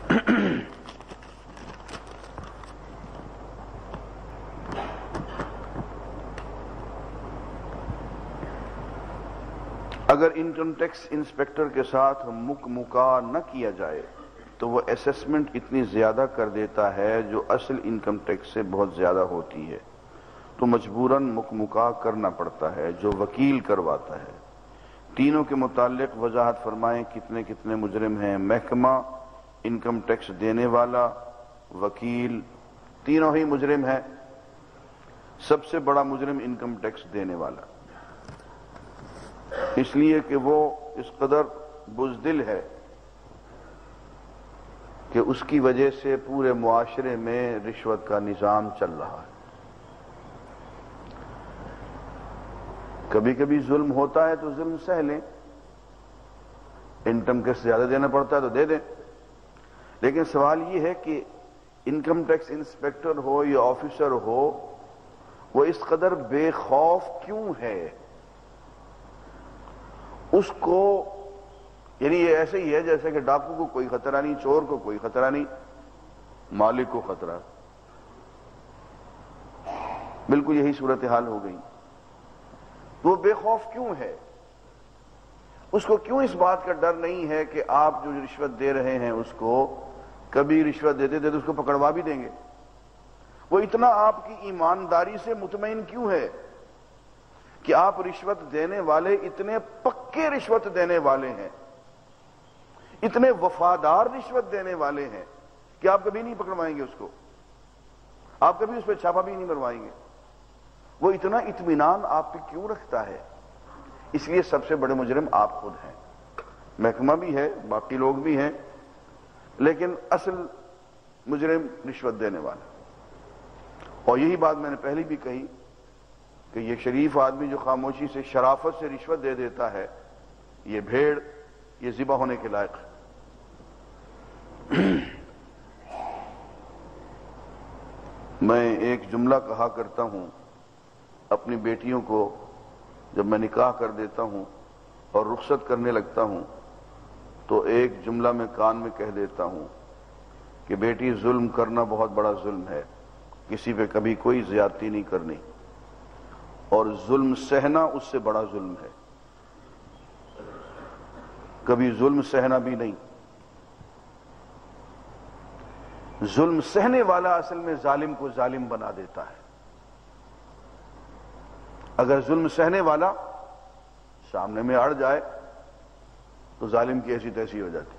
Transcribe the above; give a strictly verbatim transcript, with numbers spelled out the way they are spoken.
اگر income tax inspector کے ساتھ مک مکا نہ کیا جائے تو وہ اسیسمنٹ اتنی زیادہ کر دیتا ہے جو اصل انکم ٹیکس سے بہت زیادہ ہوتی ہے، تو مجبوراً مک مکا کرنا پڑتا ہے جو وکیل کرواتا ہے۔ تینوں کے متعلق وضاحت فرمائیں، کتنے کتنے مجرم ہیں؟ محکمہ، انکم ٹیکس دینے والا، وکیل، تینوں ہی مجرم ہیں۔ سب سے بڑا مجرم انکم ٹیکس دینے والا، اس لیے کہ وہ اس قدر بزدل ہے کہ اس کی وجہ سے پورے معاشرے میں رشوت کا نظام چل رہا ہے۔ کبھی کبھی ظلم ہوتا ہے تو ظلم سہ لیں، انکم ٹیکس زیادہ دینا پڑتا ہے تو دے دیں، لیکن سوال یہ ہے کہ انکم ٹیکس انسپیکٹر ہو یا آفیسر ہو، وہ اس قدر بے خوف کیوں ہے؟ اس کو یعنی یہ ایسے ہی ہے جیسے کہ ڈاکو کو کوئی خطرہ نہیں، چور کو کوئی خطرہ نہیں، مالک کو خطرہ۔ بالکل یہی صورتحال ہو گئی۔ وہ بے خوف کیوں ہے؟ اس کو کیوں اس بات کا ڈر نہیں ہے کہ آپ جو رشوت دے رہے ہیں اس کو کبھی رشوت دیتے دیتے اس کو پکڑوا بھی دیں گے؟ وہ اتنا آپ کی ایمانداری سے مطمئن کیوں ہے کہ آپ رشوت دینے والے اتنے پکے رشوت دینے والے ہیں، اتنے وفادار رشوت دینے والے ہیں کہ آپ کبھی نہیں پکڑوائیں گے اس کو، آپ کبھی اس پہ چھاپا بھی نہیں مروائیں گے؟ وہ اتنا اطمینان آپ پہ کیوں رکھتا ہے؟ اس لیے سب سے بڑے مجرم آپ خود ہیں، محکمہ بھی ہے، باقی لوگ بھی ہیں، لیکن اصل مجرم رشوت دینے والا۔ اور یہی بات میں نے پہلے بھی کہی کہ یہ شریف آدمی جو خاموشی سے شرافت سے رشوت دے دیتا ہے، یہ بھیڑ، یہ ذبح ہونے کے لائق ہے۔ میں ایک جملہ کہا کرتا ہوں اپنی بیٹیوں کو جب میں نکاح کر دیتا ہوں اور رخصت کرنے لگتا ہوں، تو ایک جملہ میں کان میں کہہ دیتا ہوں کہ بیٹی، ظلم کرنا بہت بڑا ظلم ہے، کسی پہ کبھی کوئی زیادتی نہیں کرنی، اور ظلم سہنا اس سے بڑا ظلم ہے، کبھی ظلم سہنا بھی نہیں۔ ظلم سہنے والا اصل میں ظالم کو ظالم بنا دیتا ہے۔ اگر ظلم سہنے والا سامنے میں اڑ جائے تو ظالم کی ایسی تیسی ہو جاتی۔